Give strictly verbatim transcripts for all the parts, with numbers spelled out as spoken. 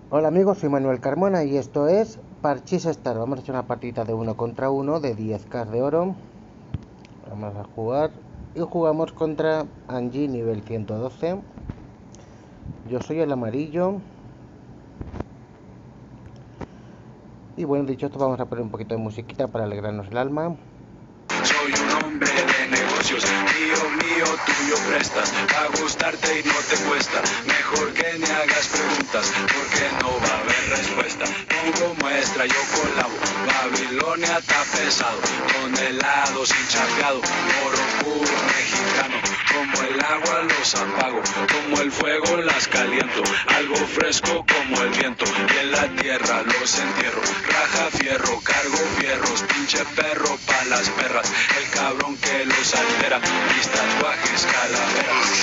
Hola amigos, soy Manuel Carmona y esto es Parchís Star. Vamos a hacer una partida de uno contra uno de diez k de oro. Vamos a jugar y jugamos contra Angie nivel ciento doce. Yo soy el amarillo. Y bueno, dicho esto, vamos a poner un poquito de musiquita para alegrarnos el alma. Soy un hombre de negocios, mío, mío, tuyo prestas. Va a gustarte y no te cuesta. Mejor que ni hagas preguntas, porque no va a haber respuesta. Pongo muestra, yo colabo. Babilonia está pesado, con helado sin chapeado. Oro puro mexicano, como el agua los apago, como el fuego las caliento. Algo fresco como el viento, y en la tierra los entierro. Raja fierro, cargo fierros, pinche perro pa' las perras. El cabrón que los altera, mis tatuajes calaveras.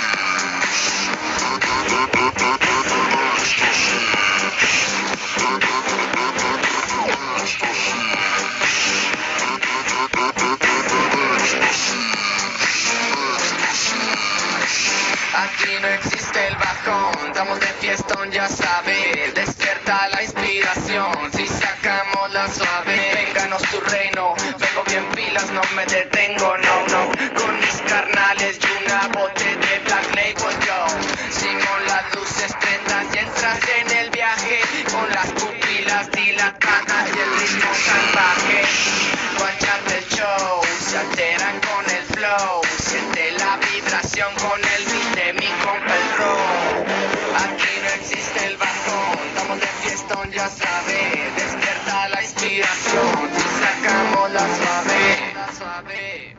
Aquí no existe el bajón, estamos de fiestón, ya sabes. Despierta la inspiración, si sacamos la suave. Vénganos tu reino, vengo bien pilas, no me detengo, no, no. Con mis carnales y una bote de Black Label, yo. Sigo las luces prendas y entras en el viaje. Con las pupilas dilatadas y el ritmo salvaje. Guanchate el show, se alteran con el flow. Siente la vibración con el beat de mi compa el Row. Aquí no existe el bajón, estamos de fiestón, ya sabes. Despierta la inspiración y sacamos la suave. La suave.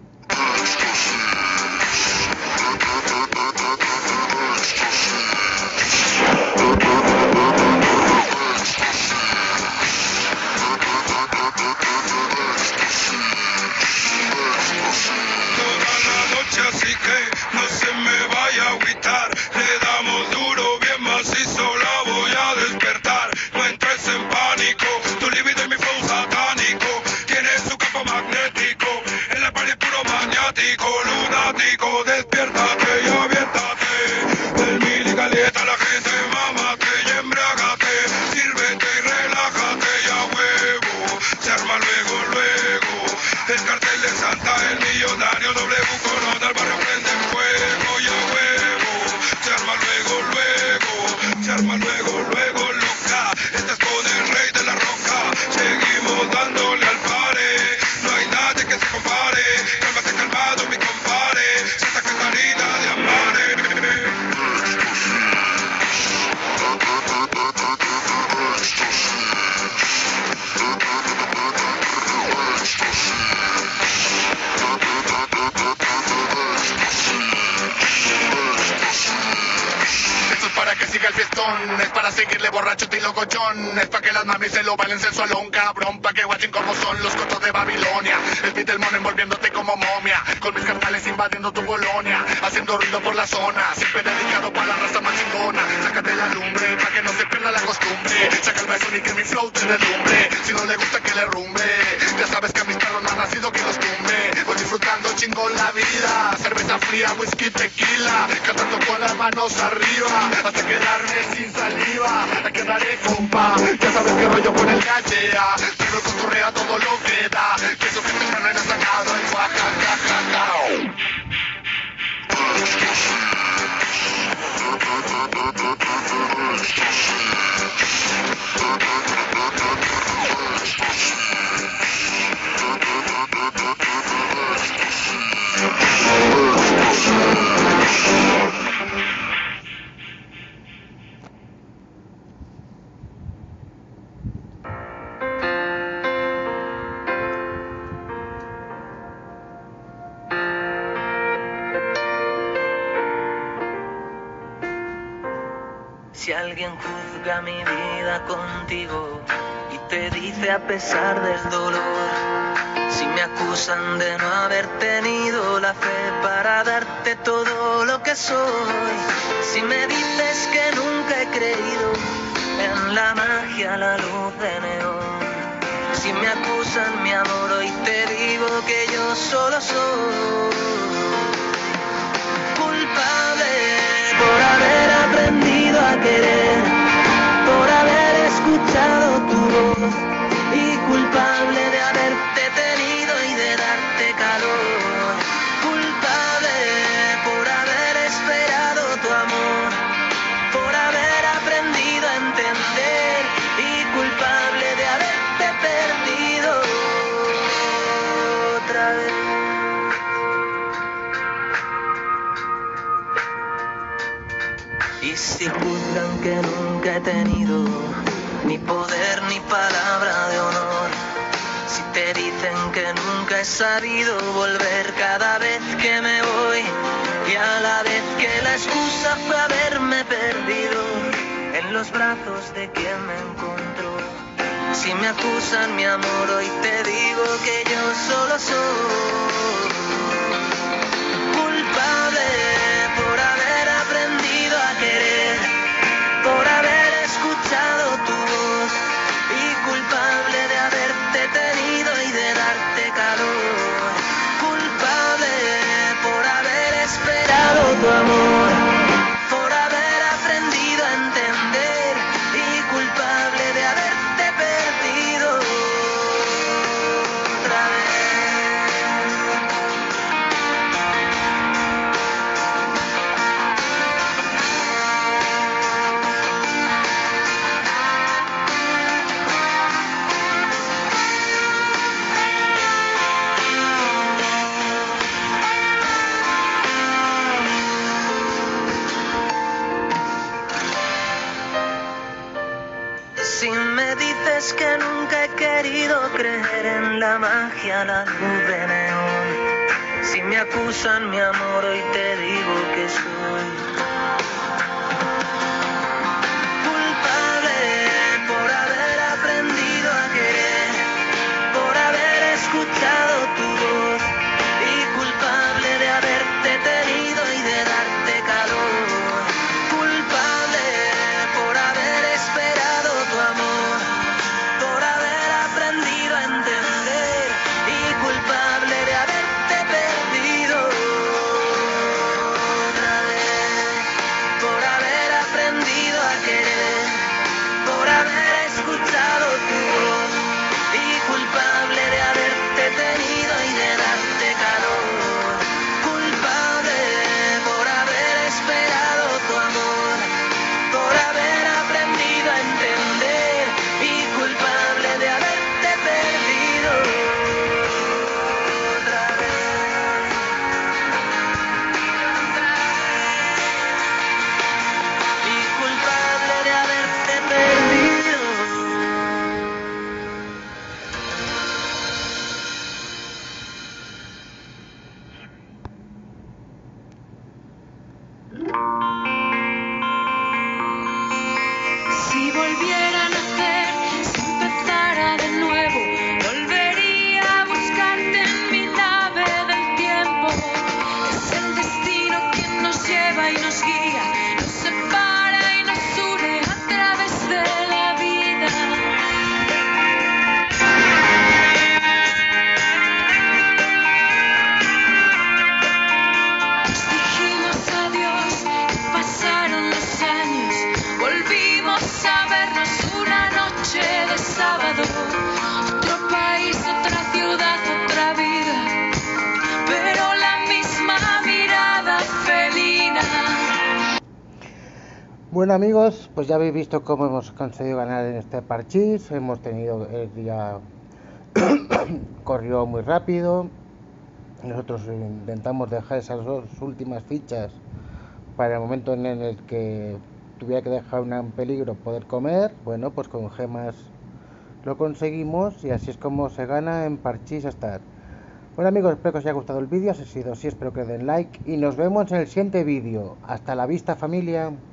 Así que no se me vaya a agüitar. Le damos duro, bien macizo, la voy a despertar. No entres en pánico, tu libido y mi flow satánico. Tiene su campo magnético, en la pared puro maniático. Lunático, despiértate y aviéntate. Del mil y calienta la gente, mámate y embriágate. Sírvete y relájate y a huevo se arma luego, luego. El cartel de Santa, el millonario W con al barrio prende fuego y a huevo se arma luego, luego, se arma luego, luego, loca. Estás con el rey de la roca, seguimos dándole al pare. No hay nadie que se compare, cálmate calmado mi compare. Santa Catarina de Amare. Para que siga el fiestón, es para seguirle borracho tilo cochón, es para que las mamis se lo bailen sensualón, cabrón, pa' que guachen como son los cotos de Babilonia, el beat del mono envolviéndote como momia, con mis carnales invadiendo tu colonia, haciendo ruido por la zona, siempre dedicado para la raza más chingona, sácate la lumbre, pa' que no se pierda la costumbre, saca el beso y que mi flow te deslumbre, si no le gusta que le rumbe, ya sabes que a mis perros no han nacido que los tumbe, voy disfrutando chingón la vida, cerveza fría, whisky, tequila, cantando con las manos arriba, hasta quedarme sin saliva, a quedaré compa, ya sabes que rollo con el gallea, pero cotorrea todo lo que da, que eso que te carne sacado en Oaxaca. Si alguien juzga mi vida contigo y te dice a pesar del dolor, si me acusan de no haber tenido la fe para darte todo lo que soy, si me dices que nunca he creído en la magia, la luz de neón, si me acusan mi amor hoy te digo que yo solo soy culpable por haber aprendido a querer Si juzgan que nunca he tenido ni poder ni palabra de honor, si te dicen que nunca he sabido volver cada vez que me voy, y a la vez que la excusa fue haberme perdido en los brazos de quien me encontró. Si me acusan mi amor, hoy te digo que yo solo soy culpable por haber aprendido a querer, por haber escuchado tu voz, y culpable de haberte tenido y de darte calor, culpable por haber esperado tu amor, por haber aprendido a entender, y culpable de haberte perdido otra vez. Si me dices que nunca he querido creer en la magia, la luz de neón, si me acusan mi amor, hoy te digo que soy culpable por haber aprendido a querer, por haber escuchado tu voz, y culpable de haberte tenido y de darte calor, culpable por haber esperado tu amor, por haber aprendido a entender, y culpable de haberte perdido otra vez, por haber aprendido a querer, por haber escuchado tu voz, y culpable de haberte tenido y de darte calor, culpable por haber esperado tu amor, por haber aprendido a entender, y culpable de haberte perdido otra vez, y culpable de haberte perdido. Si volviera a nacer, si empezara de nuevo, volvería a buscarte en mi nave del tiempo. Es el destino quien nos lleva y nos guía, nos separa y nos une a través de la vida. Nos dijimos adiós y pasaron los años, volvimos a vernos una noche de sábado. Otro país, otra ciudad, otra vida, pero la misma mirada felina. Bueno amigos, pues ya habéis visto cómo hemos conseguido ganar en este parchís. Hemos tenido el día corrió muy rápido. Nosotros intentamos dejar esas dos últimas fichas para el momento en el que tuviera que dejar una en peligro poder comer. Bueno, pues con gemas lo conseguimos, y así es como se gana en Parchís Star. Bueno amigos, espero que os haya gustado el vídeo. Si ha sido así, espero que den like y nos vemos en el siguiente vídeo. Hasta la vista, familia.